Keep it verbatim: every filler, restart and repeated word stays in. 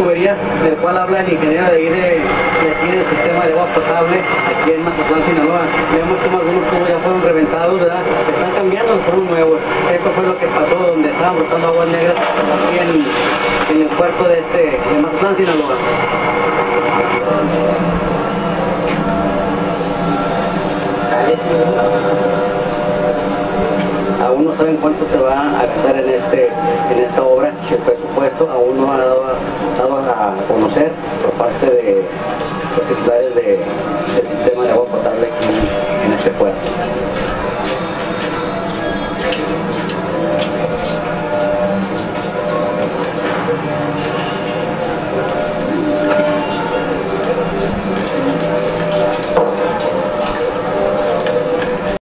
tubería del cual habla el ingeniero de ahí de, de aquí del sistema de agua potable aquí en Mazatlán, Sinaloa. Vemos como algunos tubos ya fueron reventados, ¿verdad? Están cambiando por unos nuevos. Esto fue lo que pasó donde estaban brotando aguas negras aquí en, en el puerto de este de Mazatlán, Sinaloa. Aún no saben cuánto se va a gastar en este en esta obra. El presupuesto aún no ha dado, dado a conocer por parte de los titulares de, del sistema de agua potable